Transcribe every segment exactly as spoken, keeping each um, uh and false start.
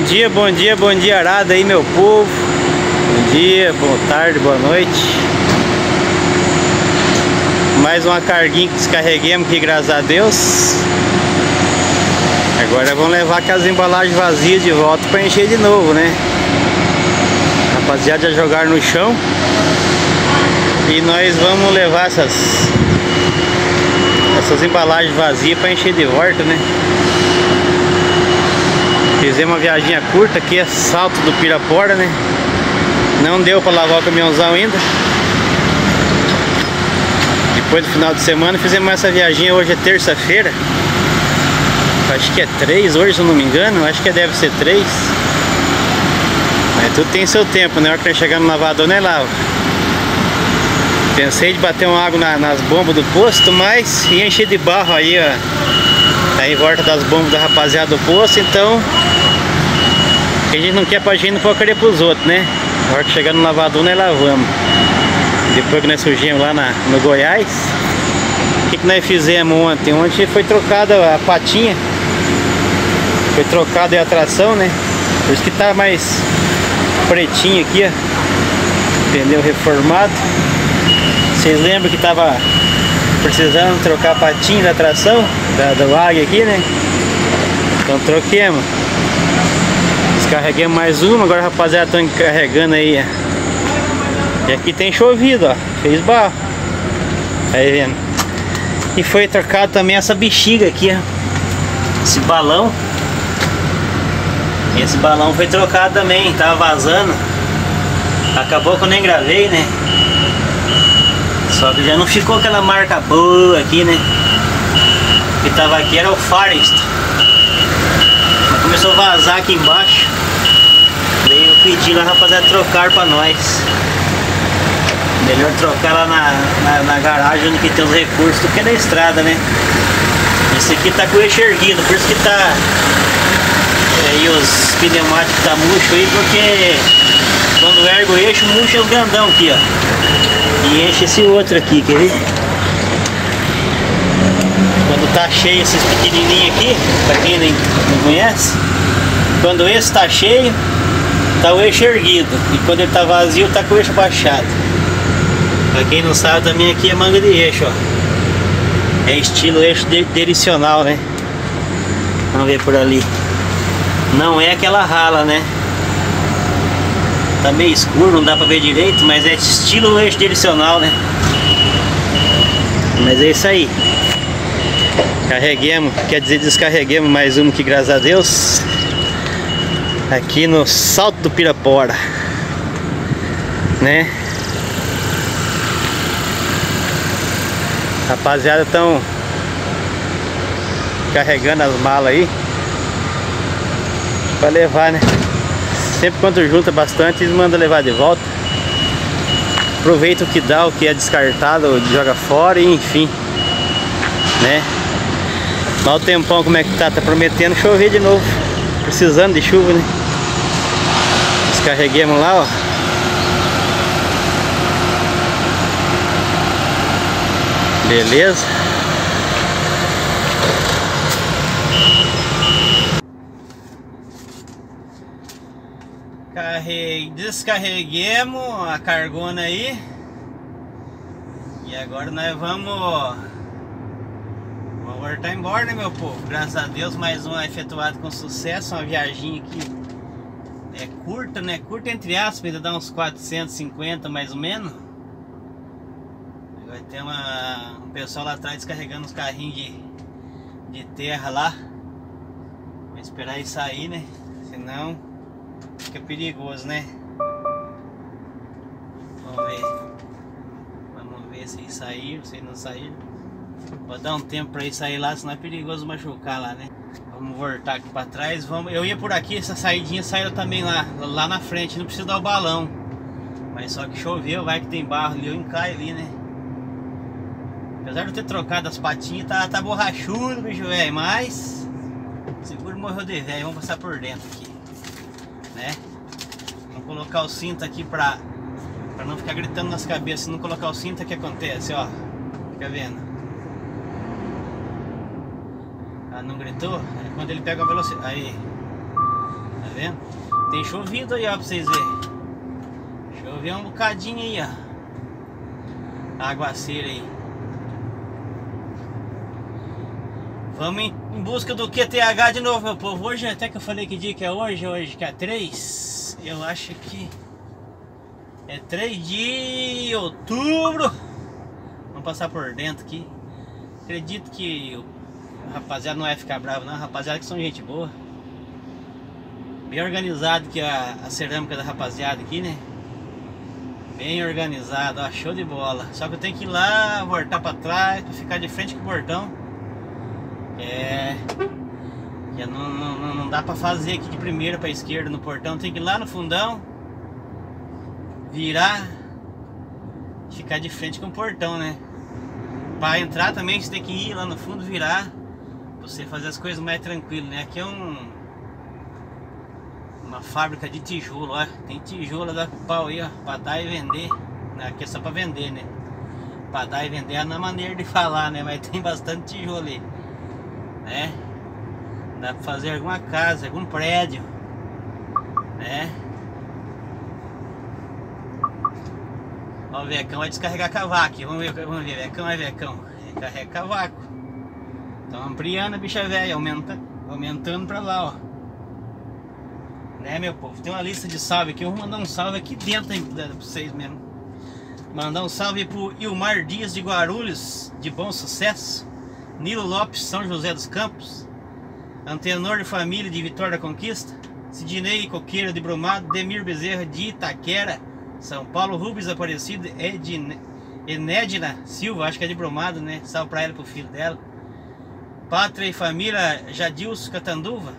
dia, bom dia, bom dia arada aí, meu povo. Bom dia, boa tarde, boa noite. Mais uma carguinha que descarreguemos aqui, graças a Deus. Agora vamos levar aquelas embalagens vazias de volta para encher de novo, né? Rapaziada, já jogaram no chão. E nós vamos levar essas Essas embalagens vazias para encher de volta, né? Fizemos uma viagem curta aqui, é Salto do Pirapora, né? Não deu para lavar o caminhãozão ainda. Depois do final de semana fizemos essa viagem. Hoje é terça-feira. Acho que é três hoje, se eu não me engano. Acho que deve ser três. Mas tudo tem seu tempo, né? Na hora que nós chegamos no lavador, nós lava. Pensei de bater uma água na, nas bombas do posto, mas ia encher de barro aí, ó, aí em volta das bombas da rapaziada do posto. Então a gente não quer pra gente, não pode querer pros outros, né? Na hora que chegar no lavador, nós lavamos. Depois que nós surgimos lá na, no Goiás, o que, que nós fizemos ontem? Ontem foi trocada a patinha, foi trocada a tração, né? Por isso que tá mais pretinho aqui, ó, pneu reformado. Vocês lembram que tava precisando trocar a patinha da tração da, do Águia aqui, né? Então troquemos. Descarreguemos mais uma. Agora, rapaziada, estão carregando aí, ó. E aqui tem chovido, ó. Fez barro. Aí vendo. E foi trocado também essa bexiga aqui, ó. Esse balão. Esse balão foi trocado também. Tava vazando. Acabou que eu nem gravei, né? Só que já não ficou aquela marca boa aqui, né? O que tava aqui era o Forest. Mas começou a vazar aqui embaixo. Daí eu pedi lá, rapaziada, trocar pra nós. Melhor trocar lá na, na, na garagem onde que tem os recursos do que na estrada, né? Esse aqui tá com o eixo erguido, por isso que tá aí os pneumáticos tá murcho aí, porque quando ergue o eixo, murcha o grandão aqui, ó. E enche esse outro aqui, quer ver? Quando tá cheio esses pequenininhos aqui, pra quem nem, não conhece, quando esse tá cheio, tá o eixo erguido. E quando ele tá vazio, tá com o eixo baixado. Pra quem não sabe, também aqui é manga de eixo, ó. É estilo eixo de, direcional, né? Vamos ver por ali. Não é aquela rala, né? Tá meio escuro, não dá pra ver direito, mas é estilo eixo direcional, né? Mas é isso aí. Carreguemos, quer dizer, descarreguemos mais uma aqui, graças a Deus. Aqui no Salto do Pirapora, né? Rapaziada, estão carregando as malas aí pra levar, né? Sempre quando junta bastante, eles mandam levar de volta. Aproveita o que dá, o que é descartado, joga fora e enfim, né? Mas o tempão como é que tá? Tá prometendo chover de novo. Precisando de chuva, né? Descarreguemos lá, ó. Beleza. Descarreguemos a cargona aí. E agora nós vamos Vamos voltar embora, né, meu povo? Graças a Deus, mais um efetuado com sucesso. Uma viagem aqui é curta, né? Curta entre aspas, ainda dá uns quatrocentos e cinquenta mais ou menos. Vai ter uma, um pessoal lá atrás descarregando os carrinhos de, de terra lá. Vou esperar ele sair, né? Senão fica perigoso, né? Vamos ver. Vamos ver se eles saíram, se não saíram. Vou dar um tempo pra ele sair lá, senão é perigoso machucar lá, né? Vamos voltar aqui pra trás. Vamos... Eu ia por aqui, essa saidinha saiu também lá, lá na frente. Não precisa dar o balão. Mas só que choveu, vai que tem barro ali, eu encaio ali, né? Apesar de eu ter trocado as patinhas, tá, tá borrachudo, bicho velho. Mas seguro morreu de velho. Vamos passar por dentro aqui, né? Vamos colocar o cinto aqui pra, pra não ficar gritando nas cabeças. Se não colocar o cinto, o que acontece, ó? Fica vendo? Ah, não gritou? É quando ele pega a velocidade. Aí. Tá vendo? Tem chovido aí, ó, pra vocês verem. Choveu um bocadinho aí, ó. Aguaceiro aí. Vamos em, em busca do Q T H de novo, meu povo. Hoje, até que eu falei que dia que é hoje, hoje que é três. Eu acho que é três de outubro. Vamos passar por dentro aqui. Acredito que o rapaziada não vai ficar bravo não, rapaziada que são gente boa. Bem organizado que a, a cerâmica da rapaziada aqui, né? Bem organizado, ó, show de bola. Só que eu tenho que ir lá, voltar pra trás, pra ficar de frente com o portão. É... Já não, não, não dá pra fazer aqui de primeira pra esquerda no portão. Tem que ir lá no fundão, virar, ficar de frente com o portão, né? Pra entrar também você tem que ir lá no fundo, virar, pra você fazer as coisas mais tranquilo, né? Aqui é um... uma fábrica de tijolo, ó. Tem tijolo da pau aí, ó, pra dar e vender. Aqui é só pra vender, né? Pra dar e vender é na maneira de falar, né? Mas tem bastante tijolo ali, né? Dá pra fazer alguma casa, algum prédio, né? Ó, o Vecão vai descarregar cavaco. Vamos ver, vamos ver, Vecão é Vecão. Carrega cavaco. Então ampliando a bicha velha, aumenta, aumentando pra lá, ó. Né, meu povo? Tem uma lista de salve aqui. Eu vou mandar um salve aqui dentro hein, pra vocês mesmo. Mandar um salve pro Ilmar Dias de Guarulhos, de Bom Sucesso. Nilo Lopes, São José dos Campos. Antenor de Família de Vitória da Conquista. Sidney Coqueira de Brumado. Demir Bezerra de Itaquera, São Paulo. Rubens Aparecido, Edne, Enédina Silva, acho que é de Brumado, né? Salve pra ela e pro filho dela. Pátria e Família Jadilson Catanduva.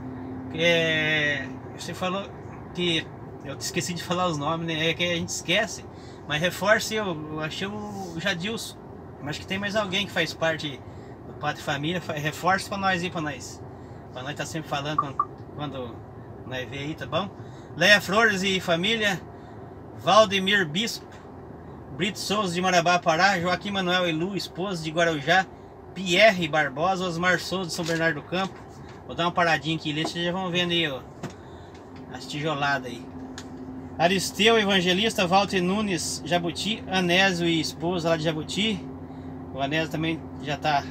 É... Você falou que eu esqueci de falar os nomes, né? É que a gente esquece. Mas reforce, eu, eu achei o Jadilson. Mas que tem mais alguém que faz parte do Pátria e Família. Reforce pra nós aí, pra nós. Pra nós tá sempre falando quando, quando nós vê aí, tá bom? Leia Flores e Família. Valdemir Bispo. Brito Souza de Marabá, Pará. Joaquim Manuel Elu, esposa de Guarujá. Pierre Barbosa. Osmar Souza de São Bernardo do Campo. Vou dar uma paradinha aqui, vocês já vão vendo aí, ó, as tijoladas aí. Aristeu Evangelista, Walter Nunes, Jabuti. Anésio e esposa lá de Jabuti. O Anésio também já tá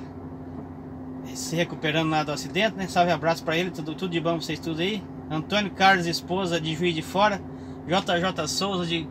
se recuperando lá do acidente, né? Salve, abraço pra ele, tudo, tudo de bom pra vocês tudo aí. Antônio Carlos, esposa de Juiz de Fora. J J Souza de...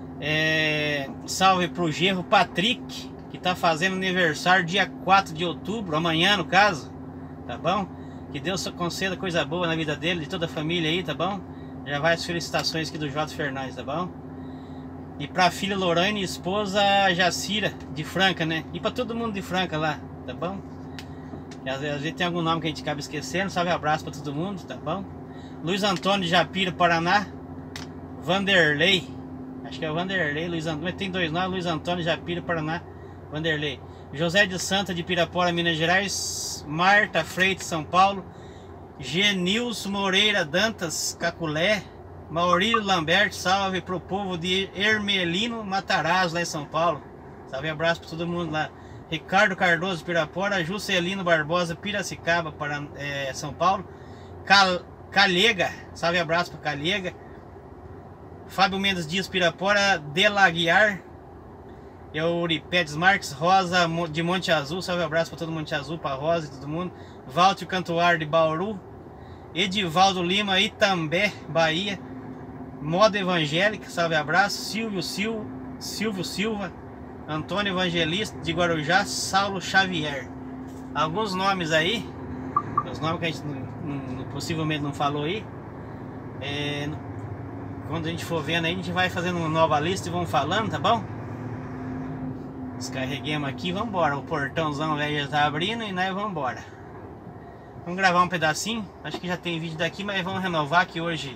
É, salve pro genro Patrick, que tá fazendo aniversário dia quatro de outubro, amanhã no caso, tá bom? Que Deus conceda coisa boa na vida dele, de toda a família aí, tá bom? Já vai as felicitações aqui do J Fernandes, tá bom? E pra filha Lorane e esposa Jacira, de Franca, né? E pra todo mundo de Franca lá, tá bom? E às vezes, às vezes tem algum nome que a gente acaba esquecendo. Salve, abraço pra todo mundo, tá bom? Luiz Antônio de Japira, Paraná. Vanderlei, acho que é o Vanderlei, Luiz Antônio, tem dois nomes, Luiz Antônio de Japira, Paraná. Vanderlei. José de Santa de Pirapora, Minas Gerais. Marta Freitas, São Paulo. Genilson Moreira Dantas, Caculé. Maurílio Lambert, salve pro povo de Hermelino Matarazzo, lá em São Paulo. Salve, abraço para todo mundo lá. Ricardo Cardoso, Pirapora. Juscelino Barbosa, Piracicaba, para, é, São Paulo. Cal, Calhega, salve, abraço para Calhega. Fábio Mendes Dias, Pirapora. Delaguiar. Euripedes Marques, Rosa de Monte Azul, salve, abraço para todo Monte Azul, para Rosa e todo mundo. Walter Cantuar de Bauru. Edivaldo Lima, Itambé, Bahia. Moda Evangélica, salve, abraço. Silvio Sil, Silvio Silva. Antônio Evangelista de Guarujá. Saulo Xavier. Alguns nomes aí, os nomes que a gente não, não, possivelmente não falou aí. É, quando a gente for vendo aí, a gente vai fazendo uma nova lista e vamos falando, tá bom? Descarreguemos aqui, vamos embora. O portãozão velho já tá abrindo e nós vamos embora. Vamos gravar um pedacinho. Acho que já tem vídeo daqui, mas vamos renovar que hoje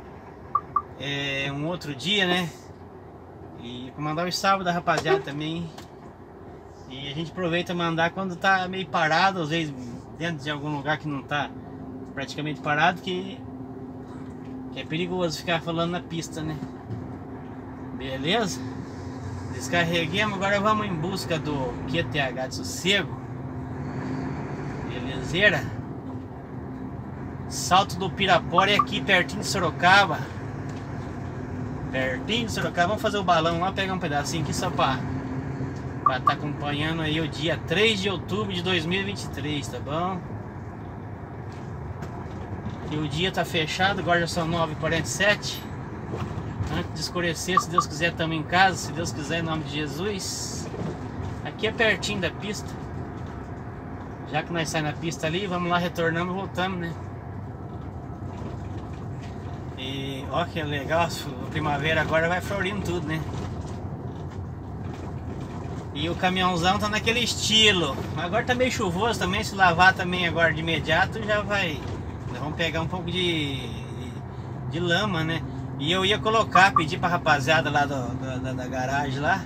é um outro dia, né? E mandar os salve da rapaziada também. E a gente aproveita e mandar quando tá meio parado, às vezes dentro de algum lugar que não tá praticamente parado, que, que é perigoso ficar falando na pista, né? Beleza? Descarreguemos, agora vamos em busca do Q T H de Sossego. Belezeira? Salto do Pirapora é aqui pertinho de Sorocaba. Pertinho de Sorocaba. Vamos fazer o balão lá, pegar um pedacinho aqui só pra estar tá acompanhando aí o dia três de outubro de dois mil e vinte e três, tá bom? E o dia tá fechado, agora já são nove e quarenta e sete. Antes de escurecer, se Deus quiser, estamos em casa. Se Deus quiser, em nome de Jesus. Aqui é pertinho da pista. Já que nós saímos na pista ali, vamos lá, retornamos e voltamos, né? E ó que legal, a primavera agora vai florindo tudo, né? E o caminhãozão tá naquele estilo. Agora tá meio chuvoso também, se lavar também agora de imediato já vai... Nós vamos pegar um pouco de, de, de lama, né? E eu ia colocar, pedir pra rapaziada lá do, do, da, da garagem lá,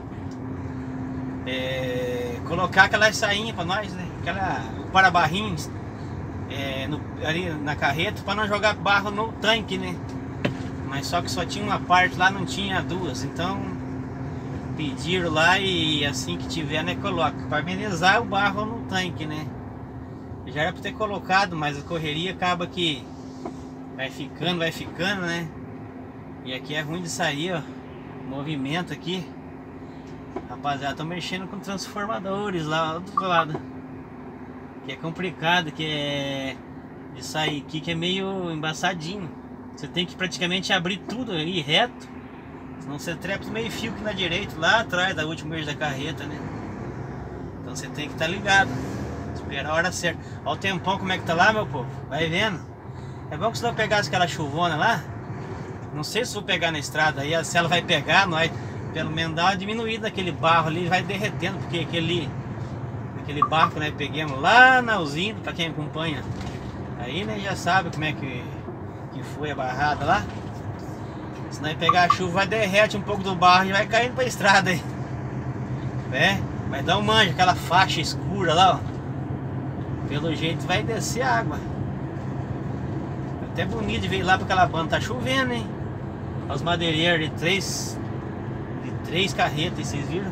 é, colocar aquelas sainhas pra nós, né? Aquela para-barrinhos é, no, ali na carreta, pra não jogar barro no tanque, né? Mas só que só tinha uma parte lá, não tinha duas. Então pediram lá e assim que tiver, né, coloca, pra amenizar o barro no tanque, né? Já era pra ter colocado, mas a correria acaba que vai ficando, vai ficando, né? E aqui é ruim de sair, ó. Movimento aqui. Rapaziada, tô mexendo com transformadores lá do outro lado. Que é complicado, que é de sair aqui, que é meio embaçadinho. Você tem que praticamente abrir tudo aí reto, senão você trepa no meio fio aqui na direita, lá atrás da última vez da carreta, né? Então você tem que estar ligado, esperar a hora certa. Olha o tempão como é que tá lá, meu povo. Vai vendo? É bom que se não pegasse aquela chuvona lá, não sei se vou pegar na estrada aí, se ela vai pegar, nós pelo menos dá uma diminuída naquele barro ali, vai derretendo, porque aquele aquele barco que nós pegamos lá na usina, pra quem acompanha aí, né, já sabe como é que, que foi a barrada lá. Se nós pegar a chuva, vai derrete um pouco do barro e vai caindo pra estrada aí, né? Vai dar um manjo, aquela faixa escura lá, ó. Pelo jeito vai descer a água. Até bonito de ver lá, porque aquela banda tá chovendo, hein? Os madeireiros de três de três carretas, vocês viram?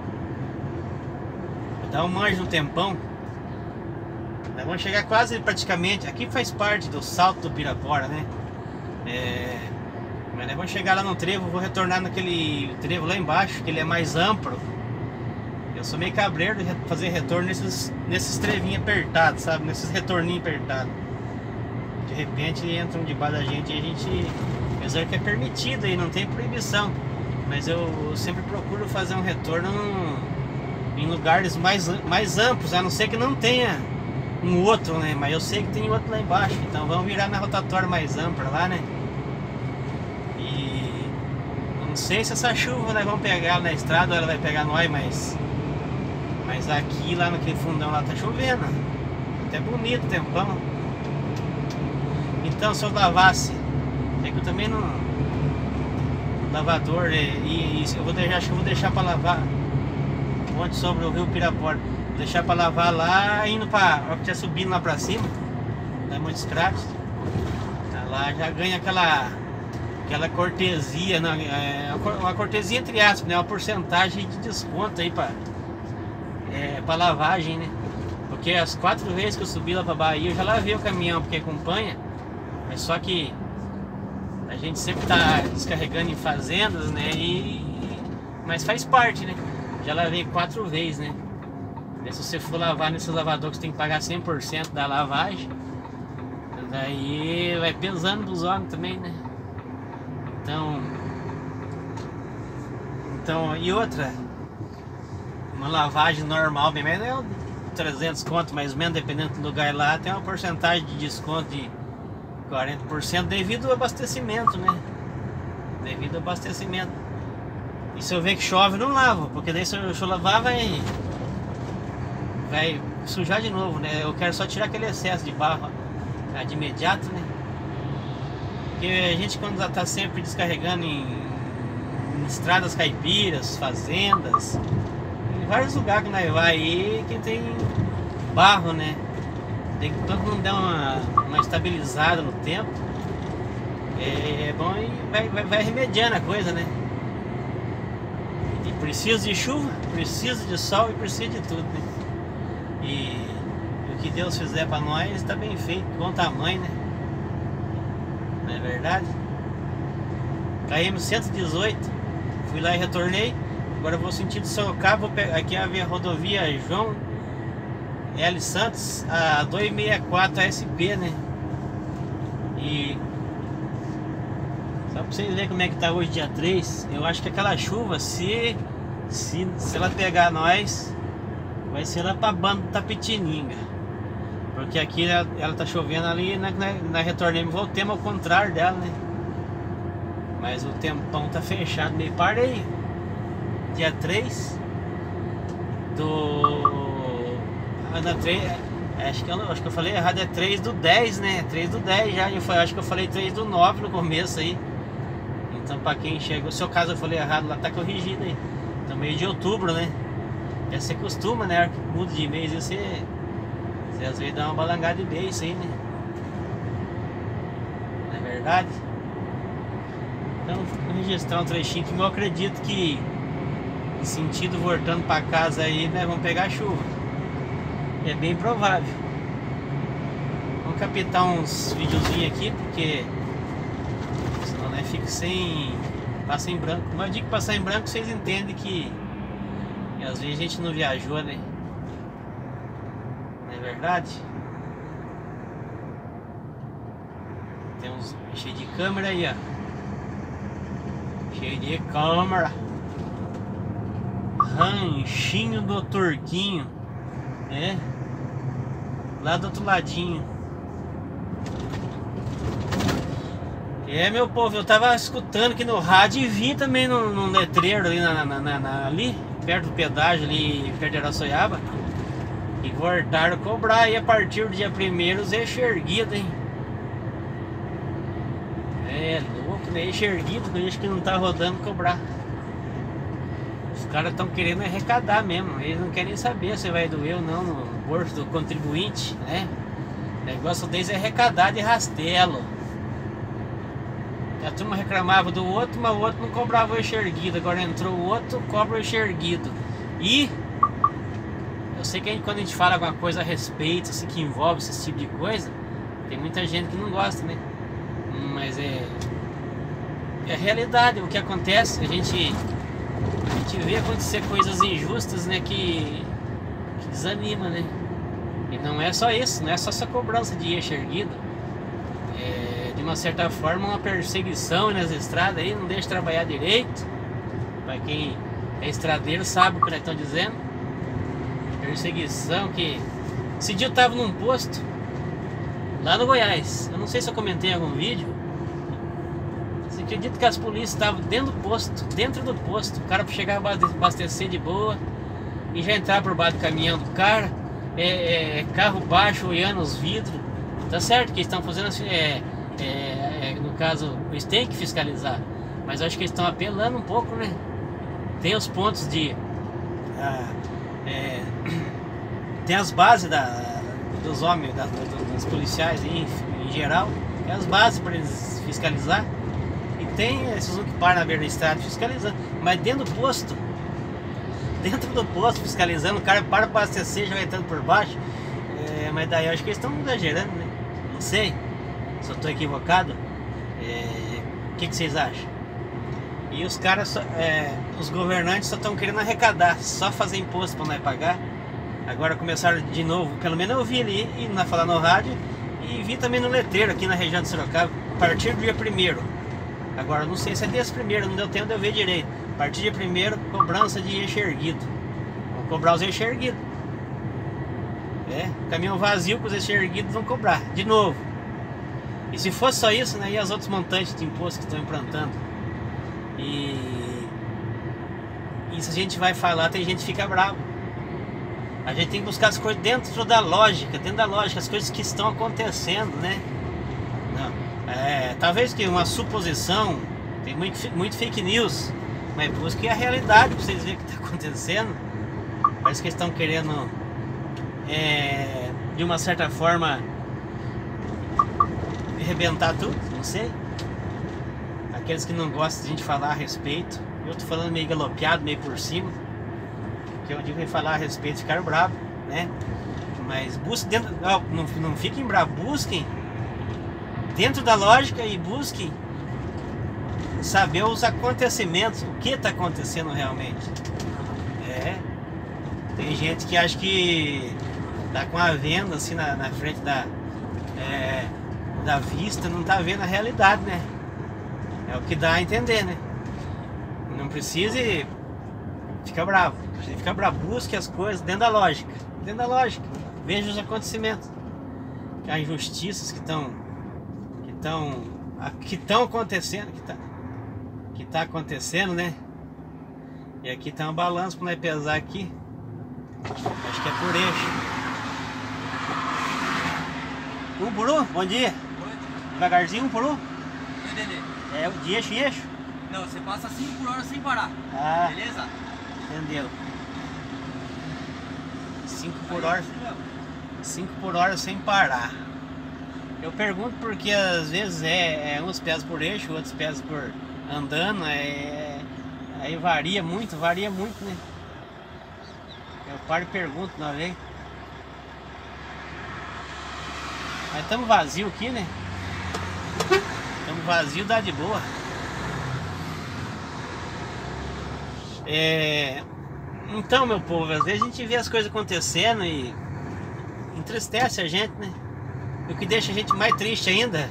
Vai dar um manjo no tempão. Nós vamos chegar quase praticamente. Aqui faz parte do Salto do Pirapora, né? É, mas nós vamos chegar lá no trevo. Vou retornar naquele trevo lá embaixo, que ele é mais amplo. Eu sou meio cabreiro de fazer retorno nesses, nesses trevinhos apertados, sabe? Nesses retorninhos apertados. De repente entram debaixo da gente e a gente, apesar que é permitido aí, não tem proibição, mas eu sempre procuro fazer um retorno em lugares mais, mais amplos, a não ser que não tenha um outro, né? Mas eu sei que tem outro lá embaixo, então vamos virar na rotatória mais ampla lá, né? E não sei se essa chuva nós vamos pegar na estrada ou ela vai pegar nós, mas mas aqui lá naquele fundão lá tá chovendo, até bonito o tempão. Então se eu lavasse, é que eu também não lavador, e, e eu vou deixar, acho que eu vou deixar para lavar onde sobre o rio Pirapora, vou deixar para lavar lá indo para, ó, que já subindo lá para cima da Montes Cratos, lá já ganha aquela aquela cortesia, não, é uma cortesia entre aspas, né, uma porcentagem de desconto aí para é, para lavagem, né? Porque as quatro vezes que eu subi lá para Bahia eu já lavei o caminhão, porque acompanha. Mas só que a gente sempre tá descarregando em fazendas, né? E, mas faz parte, né? Já lavei quatro vezes, né? E se você for lavar nesse lavador que você tem que pagar cem por cento da lavagem, daí vai pesando dos órgãos também, né? Então, então e outra, uma lavagem normal, bem menos é trezentos conto, mais ou menos, dependendo do lugar lá, tem uma porcentagem de desconto de quarenta por cento devido ao abastecimento, né? Devido ao abastecimento. E se eu ver que chove, não lavo, porque daí se eu, se eu lavar vai vai sujar de novo, né? Eu quero só tirar aquele excesso de barro ó, de imediato, né? Porque a gente, quando está sempre descarregando em, em estradas caipiras, fazendas, em vários lugares que nós vai aí que tem barro, né? Tem que todo mundo dar uma, uma estabilizada no tempo. É, é bom e vai, vai, vai remediando a coisa, né? E precisa de chuva, precisa de sol e precisa de tudo, né? E o que Deus fizer pra nós, tá bem feito, bom tamanho, né? Não é verdade? Caímos cento e dezoito, fui lá e retornei. Agora eu vou sentido Sorocaba, vou pegar aqui a rodovia João L. Santos, a duzentos e sessenta e quatro S P, né? E só pra vocês verem como é que tá hoje, dia três. Eu acho que aquela chuva, se, se, se ela pegar nós, vai ser lá pra banda do Tapetininga. Porque aqui ela, ela tá chovendo ali, na, na, na retornei, voltemos ao contrário dela, né? Mas o tempão tá fechado, meio parei. Dia três do... Ana três, acho, que eu, acho que eu falei errado, é três do dez, né? três do dez já, eu acho que eu falei três do nove no começo aí. Então pra quem chega, o seu caso eu falei errado, lá tá corrigido aí. Então mês de outubro, né? Já você costuma, né? Que muda de mês, você, você às vezes dá uma balangada de mês aí, né? Não é verdade? Então vou registrar um trechinho que eu acredito que em sentido voltando pra casa aí, né? Vamos pegar chuva. É bem provável. Vamos captar uns videozinhos aqui, porque senão, né, fica sem... Passa em branco. Mas eu digo que passar em branco, vocês entendem que, que às vezes a gente não viajou, né? Não é verdade? Tem uns cheio de câmera aí, ó. Cheio de câmera. Ranchinho do Turquinho, né? Lá do outro ladinho. É, meu povo, eu tava escutando aqui no rádio e vi também no, no letreiro ali, na, na, na, na, ali perto do pedágio, ali perto de Araçoiaba, e voltaram a cobrar aí a partir do dia primeiro os eixos erguidos, hein? É louco, né? Eixo erguido, que eixo que não tá rodando, cobrar. Os caras estão querendo arrecadar mesmo. Eles não querem saber se vai doer ou não no bolso do contribuinte, né? O negócio deles é arrecadar de rastelo. A turma reclamava do outro, mas o outro não cobrava o eixo erguido. Agora entrou o outro, cobra o eixo erguido. E eu sei que a gente, quando a gente fala alguma coisa a respeito, assim, que envolve esse tipo de coisa, tem muita gente que não gosta, né? Mas é, é a realidade, o que acontece. A gente, a gente vê acontecer coisas injustas, né, que, que desanima, né? E não é só isso, não é só essa cobrança de eixo erguido. É, de uma certa forma, uma perseguição nas estradas aí, não deixa trabalhar direito. Para quem é estradeiro sabe o que nós estamos dizendo. Perseguição que... Esse dia eu estava num posto lá no Goiás. Eu não sei se eu comentei em algum vídeo. Você acredita que as polícias estavam dentro do posto, dentro do posto, o cara chegava a abastecer de boa e já entrar por baixo do caminhão do cara, é, é, carro baixo, olhando os vidros. Tá certo que eles estão fazendo assim, é, é, é, no caso, eles têm que fiscalizar, mas eu acho que eles estão apelando um pouco, né? Tem os pontos de... Ah, é, tem as bases da, dos homens, da, dos policiais em, em geral, tem as bases para eles fiscalizar. E tem esses que param na beira da estrada fiscalizando, mas dentro do posto, dentro do posto fiscalizando, o cara para para abastecer, já vai entrando por baixo. É, mas daí eu acho que eles estão exagerando, né? Não sei se eu estou equivocado. É, o que, que vocês acham? E os caras, só, é, os governantes só estão querendo arrecadar, só fazer imposto para nós pagar. Agora começaram de novo, pelo menos eu vi ali, e na falar no rádio, e vi também no letreiro aqui na região de Sorocaba, a partir do dia primeiro. Agora não sei se é desse primeiro, não deu tempo de eu ver direito. A partir do dia primeiro, cobrança de eixo erguido. Vão cobrar os eixos erguidos. É, caminhão vazio com os eixos erguidos vão cobrar, de novo. E se fosse só isso, né, e as outras montantes de imposto que estão implantando. E isso a gente vai falar, tem gente que fica bravo. A gente tem que buscar as coisas dentro da lógica, dentro da lógica, as coisas que estão acontecendo, né? Não, é, talvez que uma suposição, tem muito, muito fake news, mas busque a realidade para vocês verem o que está acontecendo. Parece que eles estão querendo, é, de uma certa forma, arrebentar tudo, não sei. Aqueles que não gostam de a gente falar a respeito, eu tô falando meio galopeado, meio por cima, porque eu digo que falar a respeito ficaram bravos, né? Mas busque dentro, não, não, não fiquem bravos, busquem dentro da lógica e busquem saber os acontecimentos, o que está acontecendo realmente. É, tem gente que acha que tá com a venda assim na, na frente da, é, da vista, não tá vendo a realidade, né? É o que dá a entender, né? Não precise ficar bravo, precisa ficar bravo, busque as coisas dentro da lógica, dentro da lógica, veja os acontecimentos, as injustiças que estão que estão que estão acontecendo, que tá, que tá acontecendo, né? E aqui tá um balanço para nós pesar aqui, acho que é por eixo. Um por um? Bom dia. Oi. Devagarzinho, um por um? Entendeu? É de eixo em eixo? Não, você passa cinco por hora sem parar. Ah, beleza? entendeu. cinco por hora. cinco por hora sem parar. Eu pergunto porque às vezes é, é uns pés por eixo, outros pés por andando, é, aí varia muito, varia muito, né? Eu paro e pergunto uma vez. Mas estamos vazio aqui, né? Estamos vazio, dá de boa. É... Então, meu povo, às vezes a gente vê as coisas acontecendo e entristece a gente, né? E o que deixa a gente mais triste ainda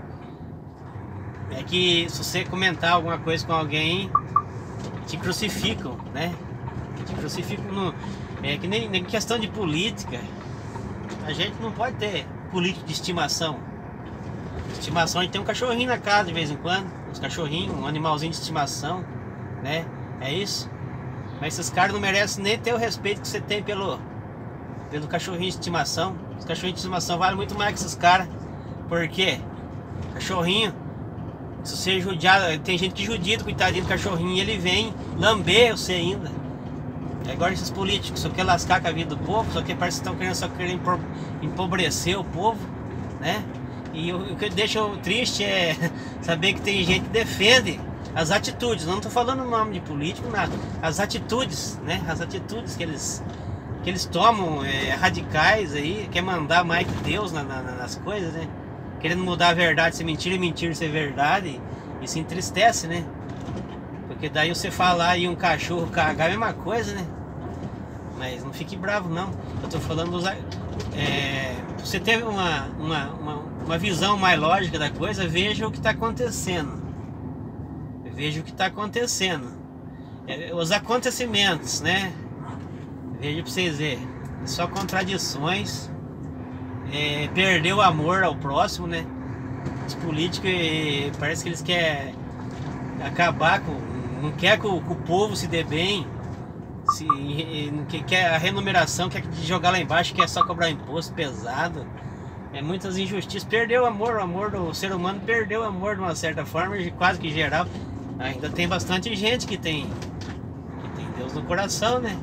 é que se você comentar alguma coisa com alguém, te crucificam, né? Te crucificam no... É que nem, nem questão de política. A gente não pode ter político de estimação. Estimação, a gente tem um cachorrinho na casa de vez em quando, uns cachorrinhos, um animalzinho de estimação, né? É isso. Mas esses caras não merecem nem ter o respeito que você tem pelo, pelo cachorrinho de estimação. Os cachorrinhos de estimação valem muito mais que esses caras. Por quê? Cachorrinho, se você judiar, tem gente que judia do coitadinho do cachorrinho e ele vem lamber você ainda. É igual esses políticos, só quer lascar com a vida do povo, só que parece que estão querendo só querendo empobrecer o povo, né? E o, o que deixa eu triste é saber que tem gente que defende as atitudes, não estou falando o nome de político, nada, as atitudes, né? As atitudes que eles, que eles tomam, é, radicais aí, quer mandar mais que Deus na, na, nas coisas, né? Querendo mudar a verdade ser mentira e mentira ser verdade, e se entristece, né? Porque daí você falar e um cachorro cagar é a mesma coisa, né? Mas não fique bravo não. Eu tô falando dos, é, você teve uma, uma, uma, uma visão mais lógica da coisa, veja o que está acontecendo. Veja o que está acontecendo. É, os acontecimentos, né? Veja para vocês verem. Só contradições. É, perder o amor ao próximo, né? Os políticos é, parece que eles querem acabar com... Não quer que o, que o povo se dê bem, se, que quer a remuneração, quer jogar lá embaixo, quer só cobrar imposto pesado. É muitas injustiças. Perdeu o amor, o amor do ser humano perdeu o amor de uma certa forma, quase que geral. Ainda tem bastante gente que tem, que tem Deus no coração, né?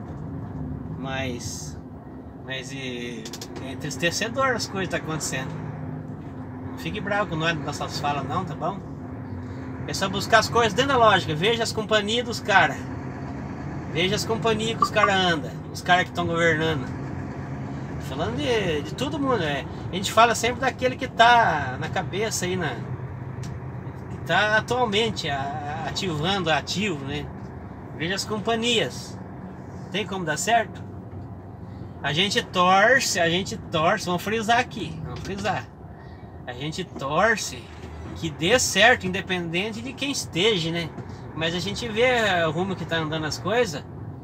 Mas, mas e, é entristecedor as coisas que estão acontecendo. Não fique bravo com nós nas nossas falas não, tá bom? É só buscar as coisas dentro da lógica. Veja as companhias dos caras. Veja as companhias que os caras andam. Os caras que estão governando. Falando de, de todo mundo. É. A gente fala sempre daquele que tá na cabeça aí, na, que tá atualmente a, ativando, ativo, né? Veja as companhias. Tem como dar certo? A gente torce, a gente torce. Vamos frisar aqui. Vamos frisar. A gente torce que dê certo, independente de quem esteja, né? Mas a gente vê o rumo que tá andando as coisas.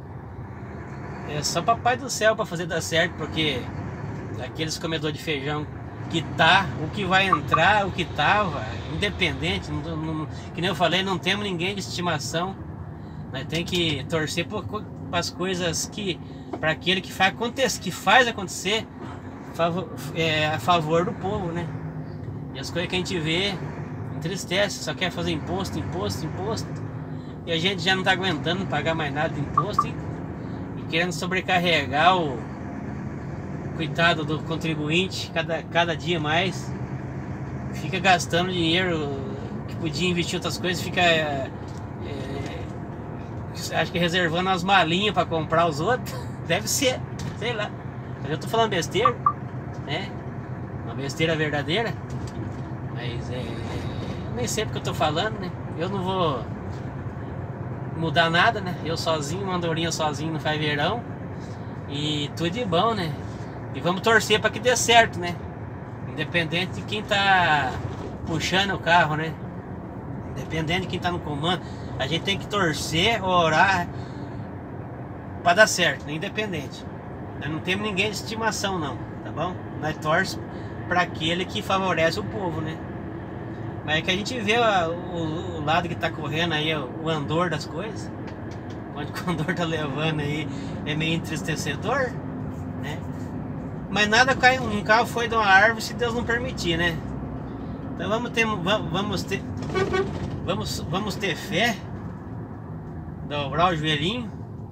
É só papai do céu para fazer dar certo, porque aqueles comedores de feijão que tá, o que vai entrar, o que tava, independente, não, não, que nem eu falei, não temos ninguém de estimação. Nós tem que torcer para as coisas que, para aquele que faz acontecer, que faz acontecer, favor, é, a favor do povo, né? E as coisas que a gente vê entristece, só quer fazer imposto, imposto, imposto. E a gente já não tá aguentando pagar mais nada de imposto e, e querendo sobrecarregar o coitado do contribuinte cada, cada dia mais. Fica gastando dinheiro que podia investir em outras coisas, fica é, é, acho que reservando as malinhas para comprar os outros. Deve ser, sei lá. Eu tô falando besteira, né? Uma besteira verdadeira. Mas é... eu nem sei porque eu tô falando, né? Eu não vou mudar nada, né? Eu sozinho, uma andorinha sozinho não faz verão. E tudo de bom, né? E vamos torcer para que dê certo, né? Independente de quem tá puxando o carro, né? Independente de quem tá no comando, a gente tem que torcer, orar para dar certo, né? Independente. Nós não temos ninguém de estimação não, tá bom? Nós torcemos para aquele que favorece o povo, né? Mas é que a gente vê o, o, o lado que tá correndo aí, o andor das coisas. Onde o andor tá levando aí é meio entristecedor, né? Mas nada cai, um carro foi de uma árvore se Deus não permitir, né? Então vamos ter, vamos ter, vamos, vamos ter fé, dobrar o joelhinho,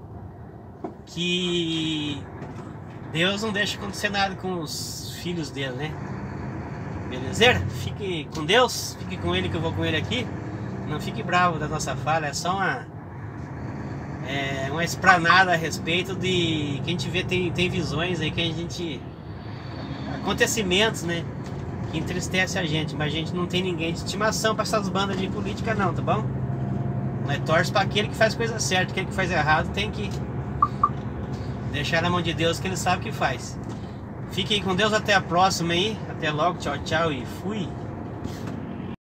que Deus não deixa acontecer nada com os filhos dele, né? Belezeira? Fique com Deus, fique com ele que eu vou com ele aqui. Não fique bravo da nossa falha, é só uma, é, uma esplanada a respeito de que a gente vê, tem, tem visões aí que a gente, acontecimentos, né, que entristece a gente, mas a gente não tem ninguém de estimação para essas bandas de política não, tá bom? Nós torce para aquele que faz coisa certa, aquele que faz errado tem que deixar na mão de Deus, que ele sabe o que faz. Fiquem com Deus, até a próxima aí, até logo, tchau, tchau e fui!